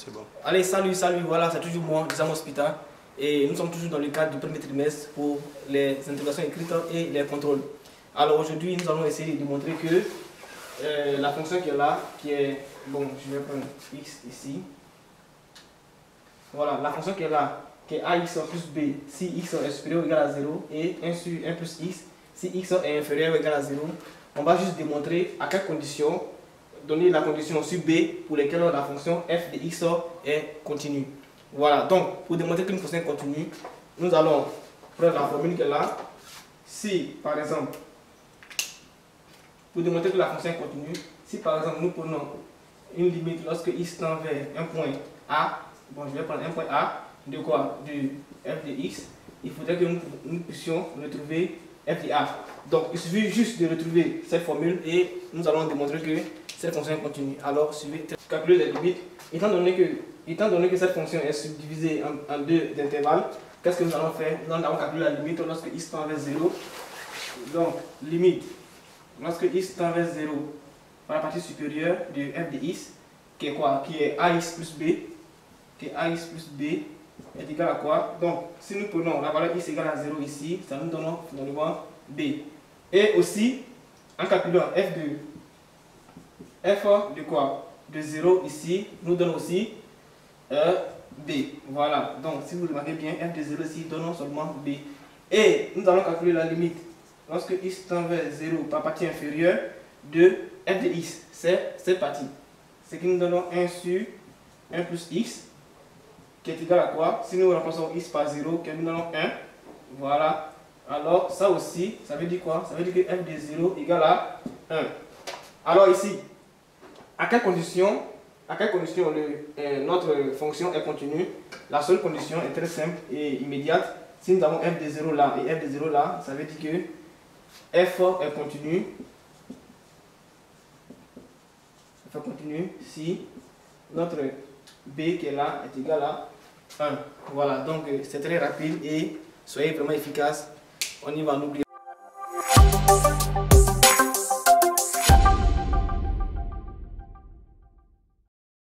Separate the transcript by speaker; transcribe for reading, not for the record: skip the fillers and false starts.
Speaker 1: c'est bon.
Speaker 2: Allez, salut, voilà, c'est toujours moi, Disam Hospital. Et nous sommes toujours dans le cadre du premier trimestre pour les interrogations écrites et les contrôles. Alors aujourd'hui, nous allons essayer de démontrer que la fonction qui est là, qui est, bon, je vais prendre x ici. Voilà, la fonction qui est là, qui est ax plus b, si x est supérieur ou égal à 0, et 1 sur 1 plus x, si x est inférieur ou égal à 0, on va juste démontrer à quelles conditions, donner la condition sur b pour lesquelles la fonction f de x est continue. Voilà, donc pour démontrer qu'une fonction est continue, nous allons prendre la formule qui est là. Si par exemple, pour démontrer que la fonction est continue, si par exemple nous prenons une limite lorsque x tend vers un point A, bon je vais prendre un point A, de quoi? Du f de x, il faudrait que nous puissions retrouver f de a. Donc il suffit juste de retrouver cette formule et nous allons démontrer que cette fonction est continue. Alors suivez, calculer les limites, étant donné que cette fonction est subdivisée en deux intervalles, qu'est-ce que nous allons faire? Nous allons calculer la limite lorsque x tend vers 0. Donc limite, lorsque x tend vers 0 par la partie supérieure de f de x, qui est quoi? Qui est ax plus b, qui est ax plus b est égal à quoi? Donc si nous prenons la valeur x égale à 0 ici, ça nous donne finalement b. Et aussi, en calculant f de quoi? De 0 ici, nous donne aussi b. Voilà, donc si vous remarquez bien, f de 0 ici donne seulement b. Et nous allons calculer la limite lorsque x tend vers 0 par partie inférieure de f de x, c'est cette partie. Ce qui nous donne 1 sur 1 plus x, qui est égal à quoi? Si nous remplaçons x par 0, que nous donnons 1, voilà. Alors ça aussi, ça veut dire quoi? Ça veut dire que f de 0 égale à 1. Alors ici, à quelle condition notre fonction est continue? La seule condition est très simple et immédiate. Si nous avons f de 0 là et f de 0 là, ça veut dire que f est continu. F est continu si notre b qui est là est égal à 1. Voilà, donc c'est très rapide et soyez vraiment efficace. On y va, n'oubliez pas.